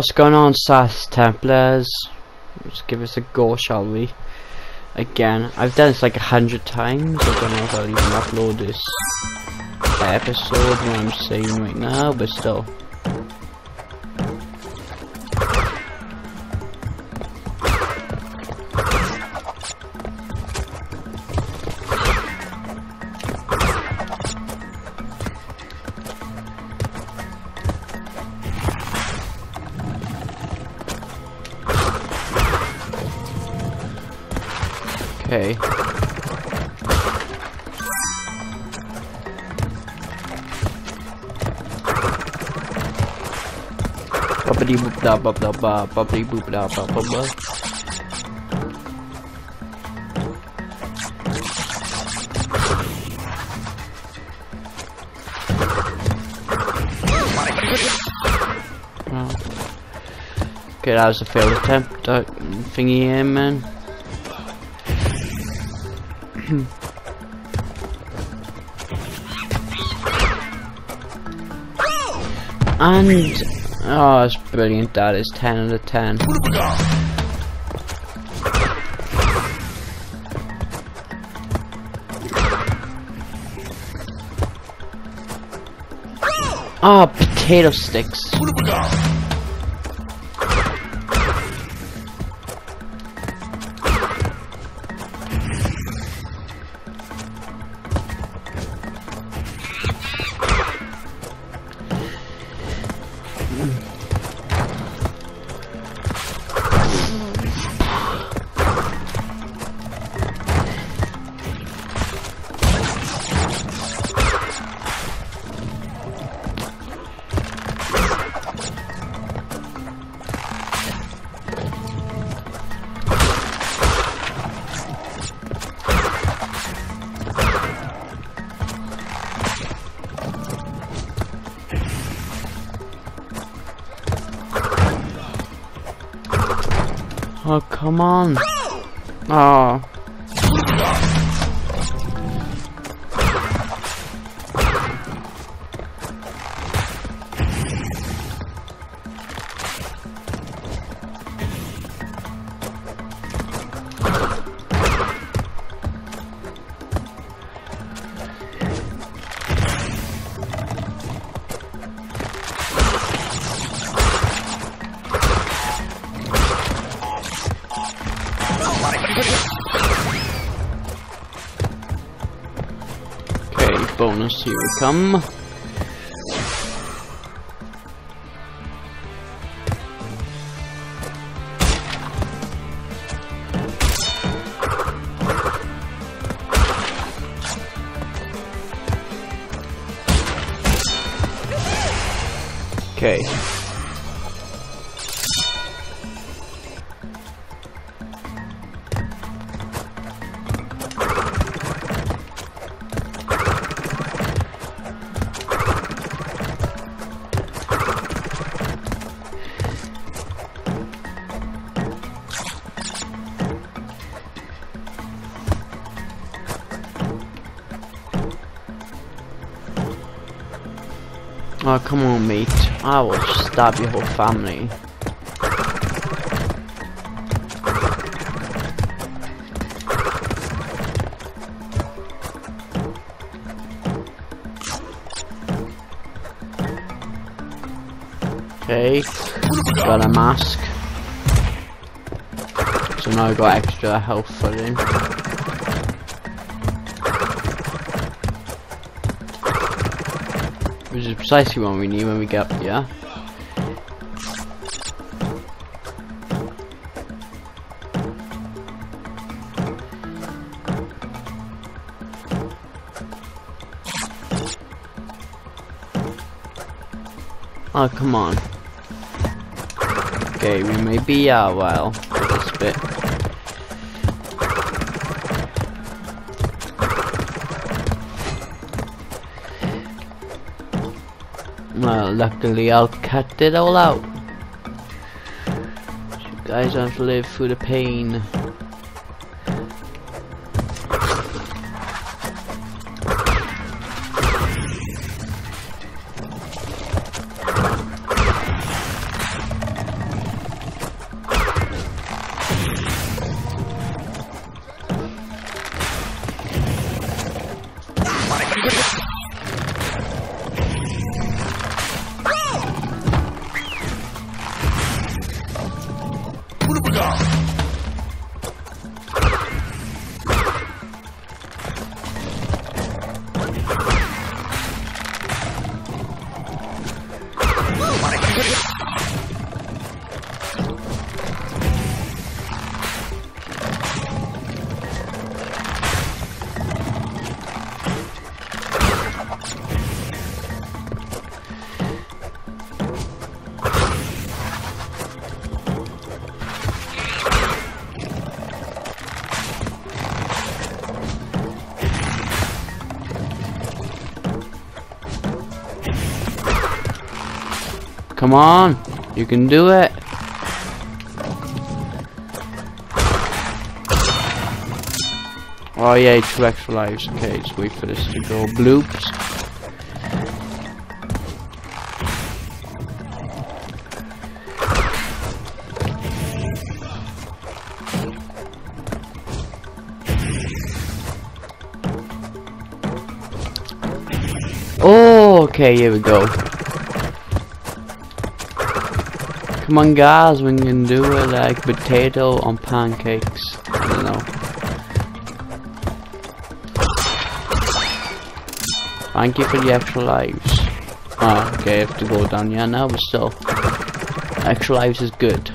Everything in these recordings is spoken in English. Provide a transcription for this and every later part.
What's going on, SAS Templars? Let's give us a go, shall we? Again, I've done this like 100 times. I don't know if I'll even upload this episode when I'm saying right now, but still. Okay. Boppity boop da bop da ba, boppity boop da ba ba ba. Okay, that was a failed attempt. Thingy here, man. And oh, that's brilliant. That is 10 out of 10. Ah, potato sticks. Oh, come on. Oh. Okay, bonus, here we come. Okay. Oh, come on, mate. I will stab your whole family. Okay. Got a mask. So now I got extra health filling. Which is precisely what we need when we get up here. Oh, come on. Okay, we may be well for this bit. Well, luckily I'll cut it all out. So you guys don't have to live through the pain. Come on, you can do it. Oh yeah, 2 extra lives. Okay, just wait for this to go. Bloops. Oh, okay, here we go. Come on guys, we can do it like potato on pancakes. I don't know. Thank you for the extra lives. Oh, okay, I have to go down here now, but still. Extra lives is good.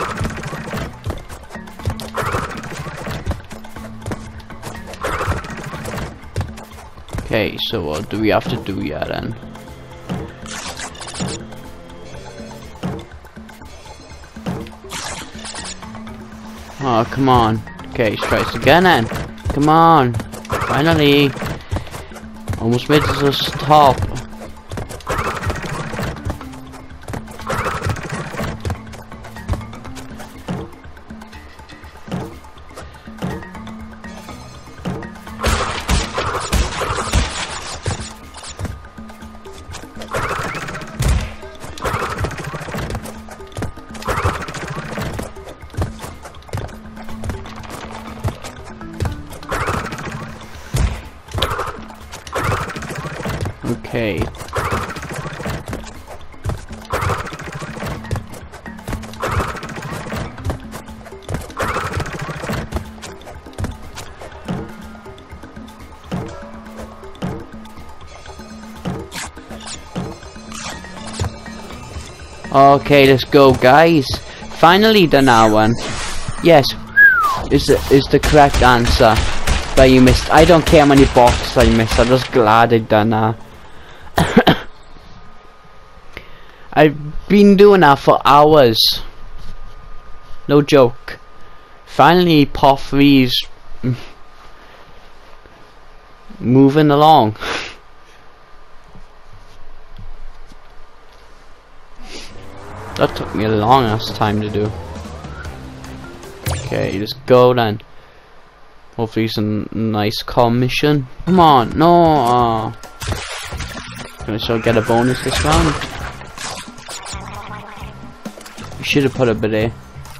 Okay, so what do we have to do here then? Oh, come on. Okay, let's try this again then. Come on. Finally. Almost made it to the top. Okay. Okay, let's go, guys. Finally done that one. Yes, is the correct answer. But you missed. I don't care how many boxes I missed. I'm just glad I done that. I've been doing that for hours. No joke. Finally, Part 3's moving along. That took me a long ass time to do. Okay, let's go then. Hopefully it's a nice calm mission. Come on, no. Can I still get a bonus this round? You should have put a bit there.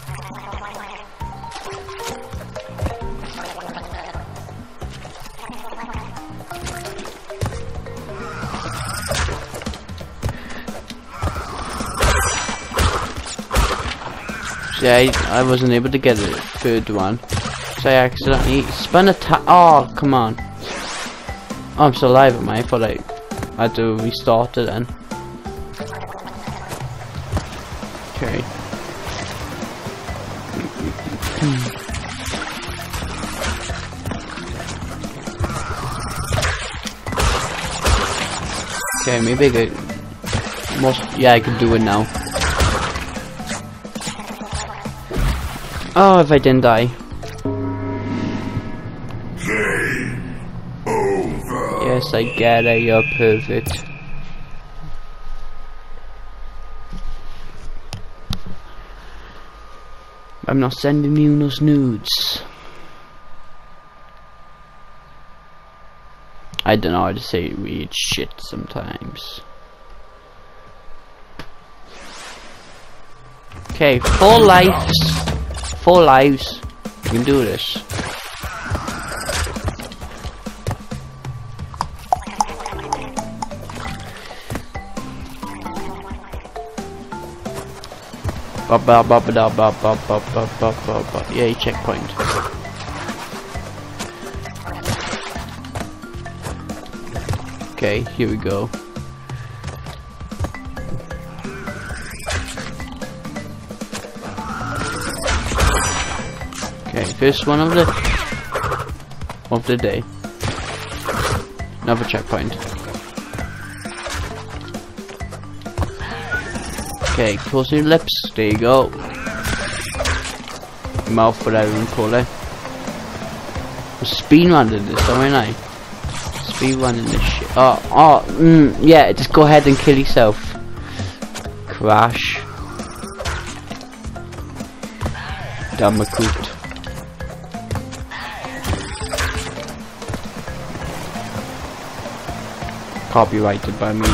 Yeah, I wasn't able to get a third one. So I accidentally spun a oh, come on. Oh, I'm still alive, am I? I thought I had to restart it then. Okay. Okay, maybe I could... yeah, I can do it now. Oh, if I didn't die. Game over. Yes, I get it, you're perfect. I'm not sending you those nudes. I don't know how to say weird shit sometimes. Okay, 4 lives. 4 lives. You can do this. Yay, checkpoint. Okay, here we go. Okay, first one of the day. Another checkpoint. Okay, close your lips. There you go. Mouth, whatever you call it. Speed running this, don't I? Speed running this shit. Yeah, just go ahead and kill yourself. crash. Damakoot. Copyrighted by me.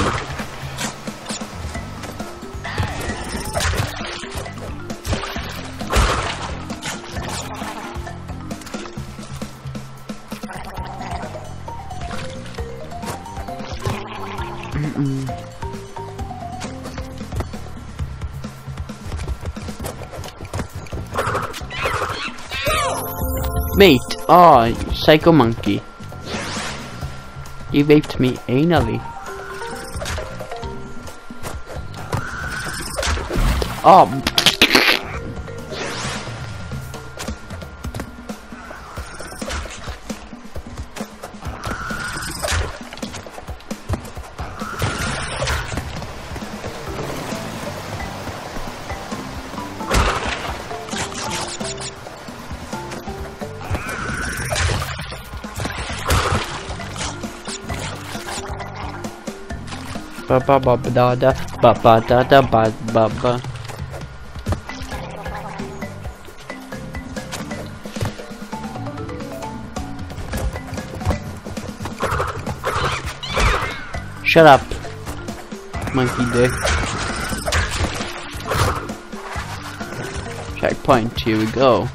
Mate, oh, you psycho monkey. You raped me anally. Oh. Ba ba ba da da ba ba da da ba ba ba. Shut up, monkey dick. Checkpoint, here we go.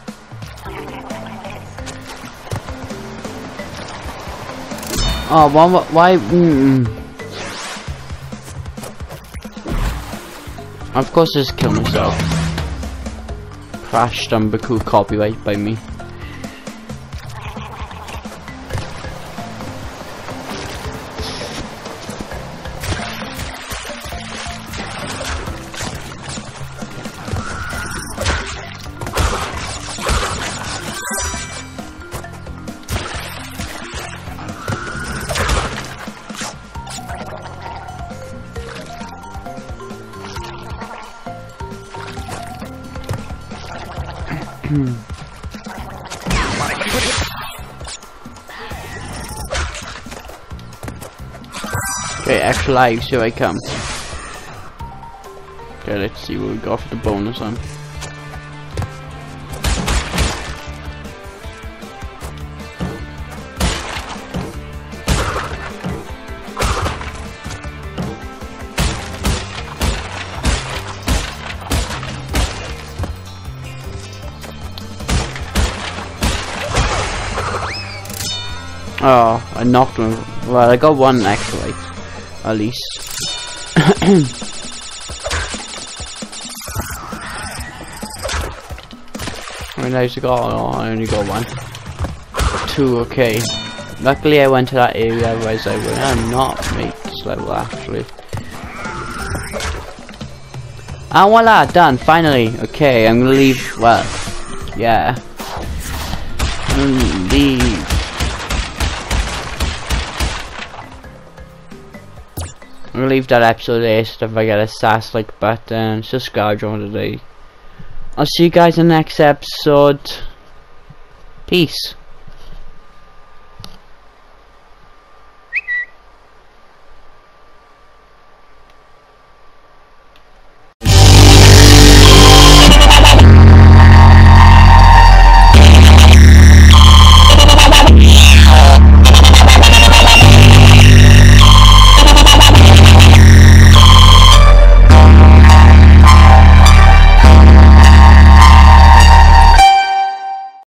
Oh, why? Of course, just kill myself. Crashed on Baku, copyright by me. Okay, extra lives, here I come. Okay, let's see what we got for the bonus on. Oh, I knocked him. Well, I got one extra life. At least. How many lives I got? Oh, I only got one. 2, okay. Luckily I went to that area, otherwise I would have not made this level actually. And voila, done, finally. Okay, I'm gonna leave, well, yeah. I'm gonna leave. I'm gonna leave that episode there, so if I get a sass like button, subscribe on today. I'll see you guys in the next episode. Peace.